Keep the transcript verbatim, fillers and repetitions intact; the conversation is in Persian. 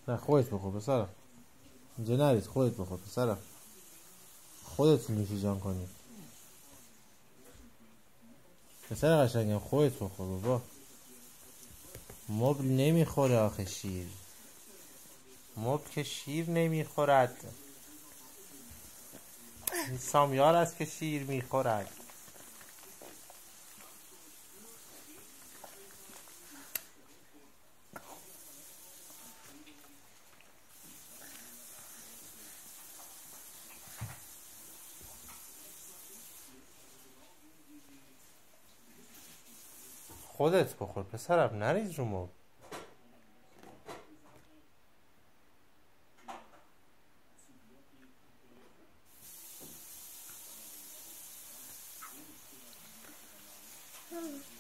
نه خودت بخور پسرم، اینجا نرید، خودت بخور پسرم، خودت نوشی جان کنی پسر قشنگم، خودت بخور بابا. مبل نمیخوره آخه شیر، مبل که شیر نمیخورد، این سامیار است که شیر میخورد. خودت بخور پسرم، نریز رو مبل. Hmm.